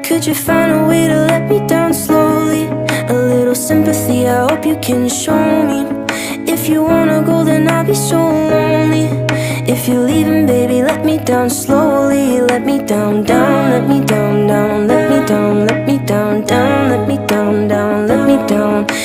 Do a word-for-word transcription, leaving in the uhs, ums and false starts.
Could you find a way to let me down slowly? A little sympathy, I hope you can show me. If you wanna go, then I'll be so lonely. If you're leaving, baby, let me down slowly. Let me down, down, let me down, down. Let me down, let me down, down. Let me down, down, let me down.